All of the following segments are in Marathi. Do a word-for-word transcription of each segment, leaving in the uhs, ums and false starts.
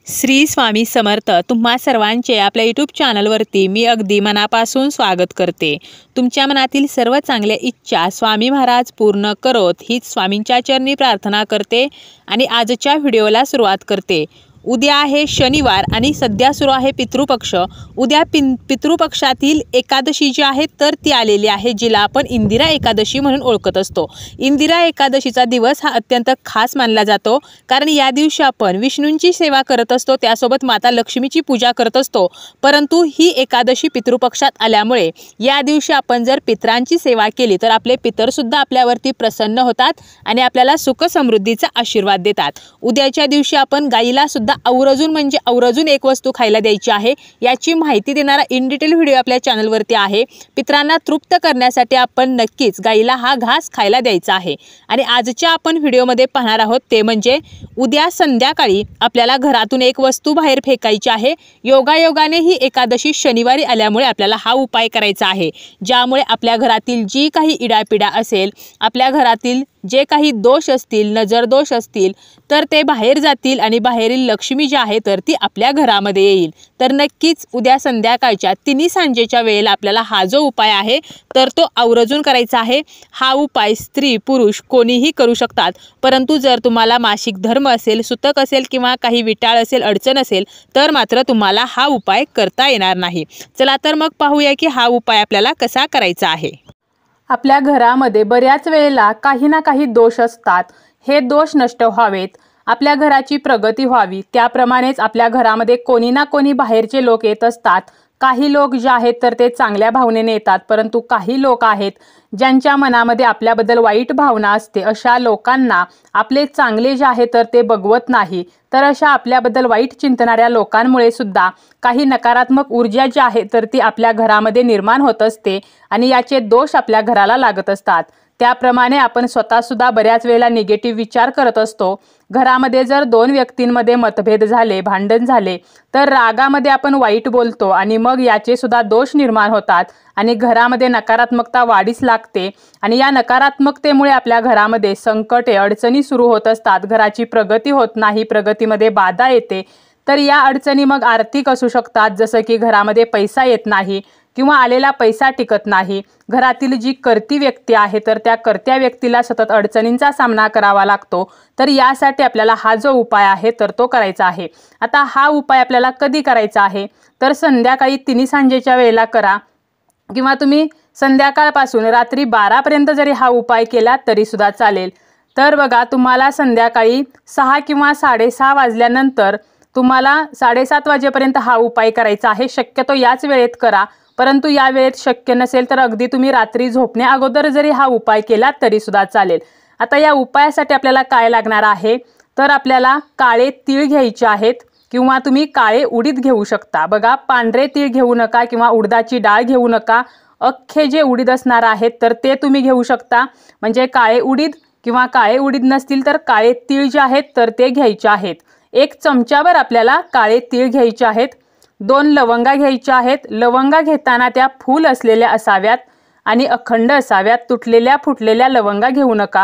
श्री स्वामी समर्थ तुम्हा सर्वांचे आपल्या यूट्यूब चॅनलवरती मी अगदी मनापासून स्वागत करते। तुमच्या मनातील सर्व चांगल्या इच्छा स्वामी महाराज पूर्ण करोत हीच स्वामींच्या चरणी प्रार्थना करते आणि आजच्या व्हिडिओला सुरुवात करते। उद्या आहे शनिवार आणि सध्या सुरू आहे पितृपक्ष। उद्या पिन पितृपक्षातील एकादशी जी आहे तर ती आलेली आहे, जिला आपण इंदिरा एकादशी म्हणून ओळखत असतो। इंदिरा एकादशीचा दिवस हा अत्यंत खास मानला जातो, कारण या दिवशी आपण विष्णूंची सेवा करत असतो, त्यासोबत माता लक्ष्मीची पूजा करत असतो। परंतु ही एकादशी पितृपक्षात आल्यामुळे या दिवशी आपण जर पितरांची सेवा केली तर आपले पितर सुद्धा आपल्यावरती प्रसन्न होतात आणि आपल्याला सुख समृद्धीचा आशीर्वाद देतात। उद्याच्या दिवशी आपण गाईला सुद्धा आवर्जून म्हणजे आवर्जून एक वस्तू खायला द्यायची आहे। याची माहिती देणारा इन डिटेल व्हिडिओ आपल्या चॅनलवरती आहे। पितरांना तृप्त करण्यासाठी आपण नक्कीच गाईला हा घास खायला द्यायचा आहे। आणि आजच्या आपण व्हिडिओमध्ये पाहणार आहोत ते म्हणजे उद्या संध्याकाळी आपल्याला घरातून एक वस्तू बाहेर फेकायची आहे। योगायोगाने ही एकादशी शनिवारी आल्यामुळे आपल्याला हा उपाय करायचा आहे, ज्यामुळे आपल्या घरातील जी काही इडापिडा असेल, आपल्या घरातील जे काही दोष असतील, नजर दोष असतील, तर ते बाहेर जातील आणि बाहेरील लक्ष्मी जी आहे तर ती आपल्या घरामध्ये येईल। तर नक्कीच उद्या संध्याकाळच्या तिन्ही सांजेच्या वेळेला आपल्याला हा जो उपाय आहे तर तो आवर्जून करायचा आहे। हा उपाय स्त्री पुरुष कोणीही करू शकतात, परंतु जर तुम्हाला मासिक धर्म असेल, सुतक असेल किंवा काही विटाळ असेल, अडचण असेल तर मात्र तुम्हाला हा उपाय करता येणार नाही। चला तर मग पाहूया की हा उपाय आपल्याला कसा करायचा आहे। आपल्या घरामध्ये बऱ्याच वेळेला काही ना काही दोष असतात। हे दोष नष्ट व्हावेत, आपल्या घराची प्रगती व्हावी, त्याप्रमाणेच आपल्या घरामध्ये कोणी ना कोणी बाहेरचे लोक येत असतात। काही लोक जे आहेत तर ते चांगल्या भावनेने येतात, परंतु काही लोक आहेत ज्यांच्या मनामध्ये आपल्याबद्दल वाईट भावना असते। अशा लोकांना आपले चांगले जे आहे तर ते बघवत नाही। तर अशा आपल्याबद्दल वाईट चिंतणाऱ्या लोकांमुळे सुद्धा काही नकारात्मक ऊर्जा जी आहे तर ती आपल्या घरामध्ये निर्माण होत असते आणि याचे दोष आपल्या घराला लागत असतात। त्याप्रमाणे आपण स्वतः सुद्धा बऱ्याच वेळेला निगेटिव्ह विचार करत असतो। घरामध्ये जर दोन व्यक्तींमध्ये मतभेद झाले, भांडण झाले, तर रागामध्ये आपण वाईट बोलतो आणि मग याचे सुद्धा दोष निर्माण होतात आणि घरामध्ये नकारात्मकता वाढीस लागते आणि या नकारात्मकतेमुळे आपल्या घरामध्ये संकटे, अडचणी सुरू होत असतात। घराची प्रगती होत नाही, प्रगतीमध्ये बाधा येते। तर या अडचणी मग आर्थिक असू शकतात, जसं की घरामध्ये पैसा येत नाही किंवा आलेला पैसा टिकत नाही। घरातील जी कर्ती व्यक्ती आहे तर त्या कर्त्या व्यक्तीला सतत अडचणींचा सामना करावा लागतो। तर यासाठी आपल्याला हा जो उपाय आहे तर तो करायचा आहे। आता हा उपाय आपल्याला कधी करायचा आहे तर संध्याकाळी तिन्ही सांजेच्या वेळेला करा, किंवा तुम्ही संध्याकाळपासून रात्री बारा पर्यंत जरी हा उपाय केला तरी सुद्धा चालेल। तर बघा, तुम्हाला संध्याकाळी सहा किंवा साडेसहा वाजल्यानंतर तुम्हाला साडेसात वाजेपर्यंत हा उपाय करायचा आहे। शक्यतो याच वेळेत करा, परंतु या वेळेत शक्य नसेल तर अगदी तुम्ही रात्री झोपण्या अगोदर जरी हा उपाय केला तरी सुद्धा चालेल। आता या उपायासाठी आपल्याला काय लागणार आहे तर आपल्याला काळे तीळ घ्यायचे आहेत, किंवा तुम्ही काळे उडीद घेऊ शकता। बघा, पांढरे तीळ घेऊ नका किंवा उडदाची डाळ घेऊ नका। अख्खे जे उडीद असणार आहेत तर ते तुम्ही घेऊ शकता, म्हणजे काळे उडीद, किंवा काळे उडीद नसतील तर काळे तीळ जे आहेत तर ते घ्यायचे आहेत। एक चमचाभर आपल्याला काळे तीळ घ्यायचे आहेत। दोन लवंगा घ्यायच्या आहेत। लवंगा घेताना त्या फूल असलेल्या असाव्यात आणि अखंड असाव्यात, तुटलेल्या फुटलेल्या लवंगा घेऊ नका।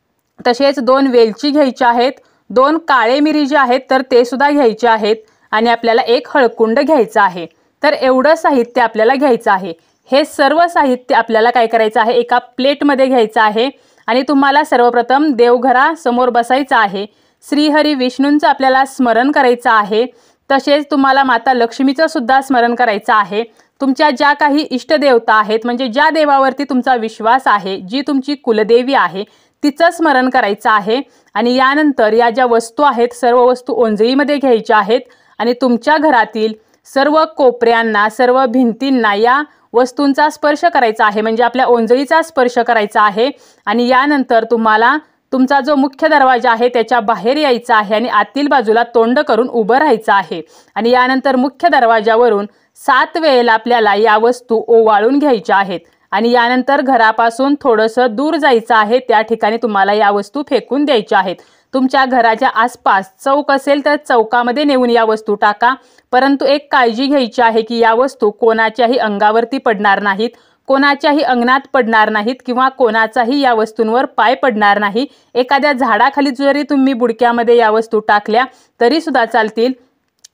तसेच दोन वेलची घ्यायच्या आहेत। दोन काळे मिरी जे आहेत तर ते सुद्धा घ्यायचे आहेत आणि आपल्याला एक हळकुंड घ्यायचा आहे। तर एवढं साहित्य आपल्याला घ्यायचं आहे। हे सर्व साहित्य आपल्याला काय करायचं आहे, एका प्लेटमध्ये घ्यायचं आहे आणि तुम्हाला सर्वप्रथम देवघरासमोर बसायचं आहे। श्रीहरी विष्णूंचं आपल्याला स्मरण करायचं आहे। तसेच तुम्हाला माता लक्ष्मीचं सुद्धा स्मरण करायचं आहे। तुमच्या ज्या काही इष्टदेवता आहेत, म्हणजे ज्या देवावरती तुमचा विश्वास आहे, जी तुमची कुलदेवी आहे, तिचं स्मरण करायचं आहे। आणि यानंतर या ज्या वस्तू आहेत सर्व वस्तू ओंजळीमध्ये घ्यायच्या आहेत आणि तुमच्या घरातील सर्व कोपऱ्यांना, सर्व भिंतींना या वस्तूंचा स्पर्श करायचा आहे, म्हणजे आपल्या ओंजळीचा स्पर्श करायचा आहे। आणि यानंतर तुम्हाला तुमचा जो मुख्य दरवाजा आहे त्याच्या बाहेर यायचं आहे आणि आतील बाजूला तोंड करून उभं राहायचं आहे। आणि यानंतर मुख्य दरवाजावरून सात वेळेला आपल्याला या वस्तू ओवाळून घ्यायच्या आहेत आणि यानंतर घरापासून थोडंसं दूर जायचं आहे, त्या ठिकाणी तुम्हाला या वस्तू फेकून द्यायच्या आहेत। तुमच्या घराच्या आसपास चौक असेल तर चौकामध्ये नेऊन या वस्तू टाका, परंतु एक काळजी घ्यायची आहे की या वस्तू कोणाच्याही अंगावरती पडणार नाहीत, कोणाच्याही अंगणात पडणार नाहीत किंवा कोणाचाही या वस्तूंवर पाय पडणार नाही। एखाद्या झाडाखाली जरी तुम्ही बुडक्यामध्ये या वस्तू टाकल्या तरी सुद्धा चालतील,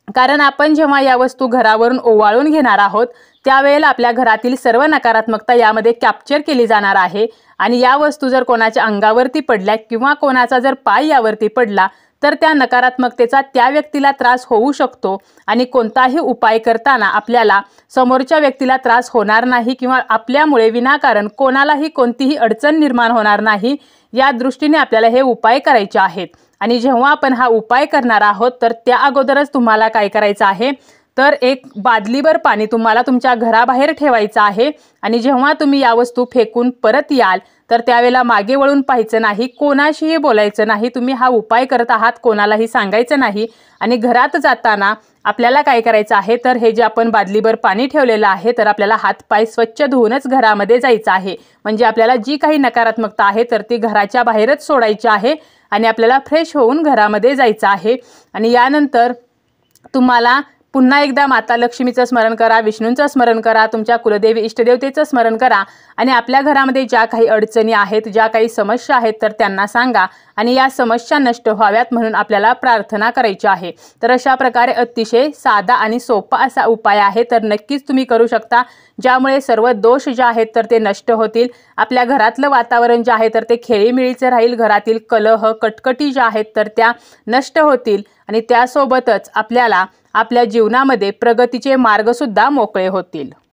कारण आपण जेव्हा या वस्तू घरावरून ओवाळून घेणार आहोत त्यावेळेला आपल्या घरातील सर्व नकारात्मकता यामध्ये कॅप्चर केली जाणार आहे आणि या वस्तू जर कोणाच्या अंगावरती पडल्या किंवा कोणाचा जर पाय यावरती पडला तर त्या नकारात्मकतेचा त्या व्यक्तीला त्रास होऊ शकतो आणि कोणताही उपाय करताना आपल्याला समोरच्या व्यक्तीला त्रास होणार नाही किंवा आपल्यामुळे विनाकारण कोणालाही कोणतीही अडचण निर्माण होणार नाही या दृष्टीने आपल्याला हे उपाय करायचे आहेत। आणि जेव्हा आपण हा उपाय करणार आहोत तर त्या अगोदरच तुम्हाला काय करायचं आहे तर एक बादलीभर पाणी तुम्हाला तुमच्या घराबाहेर ठेवायचं आहे आणि जेव्हा तुम्ही या वस्तू फेकून परत याल तर त्यावेळेला मागे वळून पाहायचं नाही, कोणाशीही बोलायचं नाही, तुम्ही हा उपाय करत आहात कोणालाही सांगायचं नाही। आणि घरात जाताना आपल्याला काय करायचं आहे तर हे जे आपण बादलीभर पाणी ठेवलेलं आहे तर आपल्याला हात पाय स्वच्छ धुवूनच घरामध्ये जायचं आहे, म्हणजे आपल्याला जी काही नकारात्मकता आहे तर ती घराच्या बाहेरच सोडायची आहे आणि आपल्याला फ्रेश होऊन घरामध्ये जायचं आहे। आणि यानंतर तुम्हाला पुन्हा एकदा माता लक्ष्मीचं स्मरण करा, विष्णूंचं स्मरण करा, तुमच्या कुलदेवी इष्टदेवतेचं स्मरण करा आणि आपल्या घरामध्ये ज्या काही अडचणी आहेत, ज्या काही समस्या आहेत तर त्यांना सांगा आणि या समस्या नष्ट व्हाव्यात म्हणून आपल्याला प्रार्थना करायची आहे। तर अशा प्रकारे अतिशय साधा आणि सोपा असा उपाय आहे, तर नक्कीच तुम्ही करू शकता, ज्यामुळे सर्व दोष जे आहेत तर ते नष्ट होतील। आपल्या घरातलं वातावरण जे आहे तर ते खेळीमेळीचं राहील, घरातील कलह कटकटी ज्या आहेत तर त्या नष्ट होतील आणि त्यासोबतच आपल्याला आपल्या जीवनामध्ये प्रगतीचे मार्ग सुद्धा मोकळे होतील।